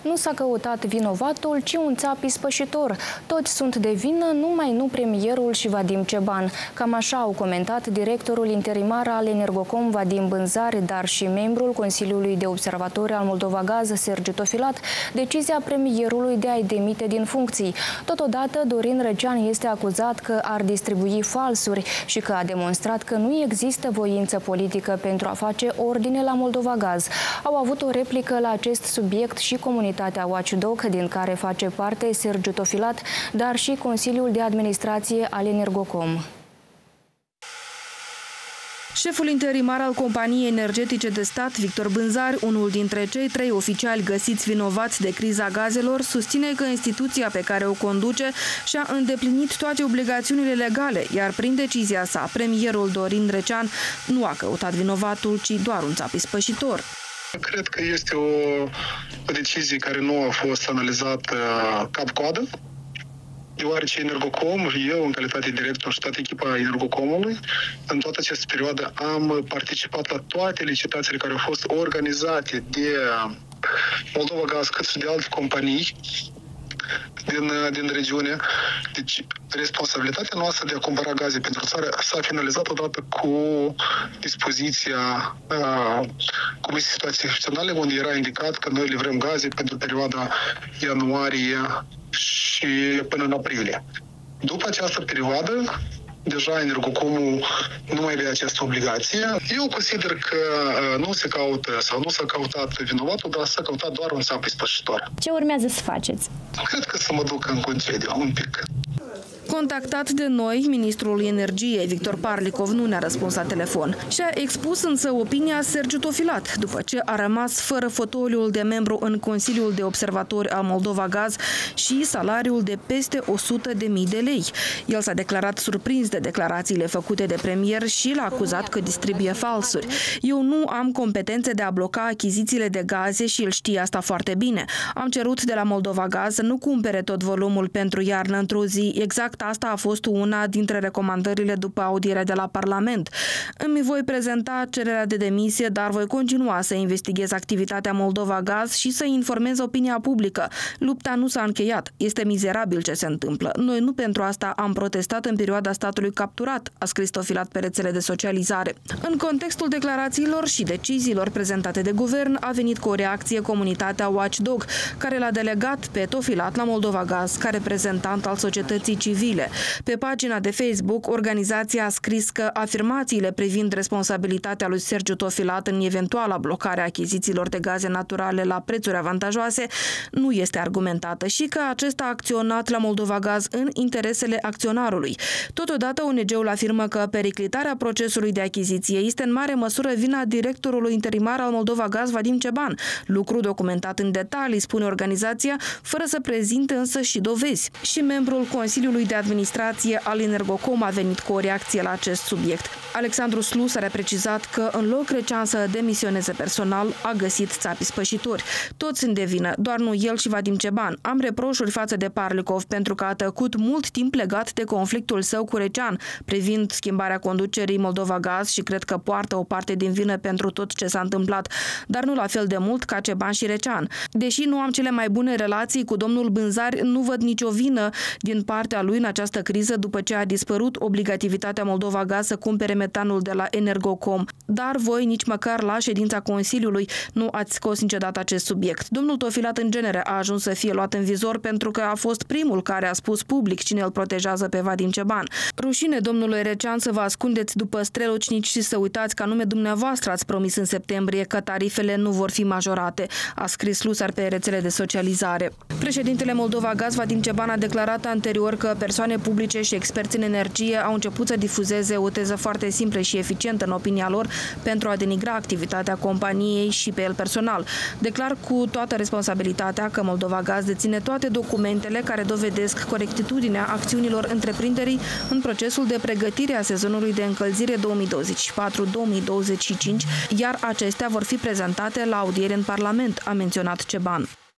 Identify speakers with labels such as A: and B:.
A: Nu s-a căutat vinovatul, ci un țap ispășitor. Toți sunt de vină, numai nu premierul și Vadim Ceban. Cam așa au comentat directorul interimar al Energocom, Vadim Bânzari, dar și membrul Consiliului de Observatori al Moldovagaz, Sergiu Tofilat, decizia premierului de a-i demite din funcții. Totodată, Dorin Recean este acuzat că ar distribui falsuri și că a demonstrat că nu există voință politică pentru a face ordine la Moldovagaz. Au avut o replică la acest subiect și comunitatea Watchdog, din care face parte Sergiu Tofilat, dar și Consiliul de Administrație al Energocom.
B: Șeful interimar al companiei energetice de stat, Victor Bânzari, unul dintre cei 3 oficiali găsiți vinovați de criza gazelor, susține că instituția pe care o conduce și-a îndeplinit toate obligațiunile legale, iar prin decizia sa, premierul Dorin Recean nu a căutat vinovatul, ci doar un țap ispășitor.
C: Cred că este o decizie care nu a fost analizată cap-coadă, deoarece Energocom, eu în calitate de director și toată echipa Energocomului, în toată această perioadă am participat la toate licitațiile care au fost organizate de Moldovagaz, cât și de alte companii din regiune. Deci, responsabilitatea noastră de a cumpăra gaze pentru țară s-a finalizat odată cu dispoziția Comisiei Situații Excepționale, unde era indicat că noi livrăm gaze pentru perioada ianuarie și până în aprilie. După această perioadă, deja Energocomul nu mai avea această obligație. Eu consider că nu se caută sau nu s-a căutat vinovatul, dar s-a căutat doar un țap ispășitor.
D: Ce urmează să faceți?
C: Cred că să mă duc în concediu un pic.
B: Contactat de noi, ministrul energiei, Victor Parlicov, nu ne-a răspuns la telefon. Și-a expus însă opinia Sergiu Tofilat, după ce a rămas fără fotoliul de membru în Consiliul de Observatori al Moldovagaz și salariul de peste 100.000 de lei. El s-a declarat surprins de declarațiile făcute de premier și l-a acuzat că distribuie falsuri. Eu nu am competențe de a bloca achizițiile de gaze și el știe asta foarte bine. Am cerut de la Moldovagaz să nu cumpere tot volumul pentru iarnă într-o zi. Exact asta a fost una dintre recomandările după audierea de la Parlament. Îmi voi prezenta cererea de demisie, dar voi continua să investighez activitatea Moldovagaz și să informez opinia publică. Lupta nu s-a încheiat. Este mizerabil ce se întâmplă. Noi nu pentru asta am protestat în perioada statului capturat, a scris Tofilat pe rețele de socializare. În contextul declarațiilor și deciziilor prezentate de guvern, a venit cu o reacție comunitatea Watchdog, care l-a delegat pe Tofilat la Moldovagaz ca reprezentant al societății civile. Pe pagina de Facebook, organizația a scris că afirmațiile privind responsabilitatea lui Sergiu Tofilat în eventuala blocare a achizițiilor de gaze naturale la prețuri avantajoase nu este argumentată și că acesta a acționat la Moldovagaz în interesele acționarului. Totodată, ONG-ul afirmă că periclitarea procesului de achiziție este în mare măsură vina directorului interimar al Moldovagaz, Vadim Ceban, lucru documentat în detalii, spune organizația, fără să prezinte însă și dovezi. Și membrul Consiliului de Administrație al Energocom a venit cu o reacție la acest subiect. Alexandru Slusar a precizat că în loc Recean să demisioneze personal, a găsit țapi spășitori. Toți sunt de vină, doar nu el și Vadim Ceban. Am reproșuri față de Parlicov pentru că a tăcut mult timp legat de conflictul său cu Recean, privind schimbarea conducerii Moldovagaz și cred că poartă o parte din vină pentru tot ce s-a întâmplat, dar nu la fel de mult ca Ceban și Recean. Deși nu am cele mai bune relații cu domnul Bânzari, nu văd nicio vină din partea lui în această criză după ce a dispărut obligativitatea Moldovagaz să cumpere metanul de la Energocom. Dar voi nici măcar la ședința Consiliului nu ați scos niciodată acest subiect. Domnul Tofilat în genere a ajuns să fie luat în vizor pentru că a fost primul care a spus public cine îl protejează pe Vadim Ceban. Rușine, domnule Recean, să vă ascundeți după strelocnici și să uitați că anume dumneavoastră ați promis în septembrie că tarifele nu vor fi majorate, a scris Slusar pe rețele de socializare. Președintele Moldovagaz, Vadim Ceban, a declarat anterior că persoane publice și experți în energie au început să difuzeze o teză foarte simplă și eficientă în opinia lor pentru a denigra activitatea companiei și pe el personal. Declar cu toată responsabilitatea că Moldovagaz deține toate documentele care dovedesc corectitudinea acțiunilor întreprinderii în procesul de pregătire a sezonului de încălzire 2024-2025, iar acestea vor fi prezentate la audiere în Parlament, a menționat Ceban.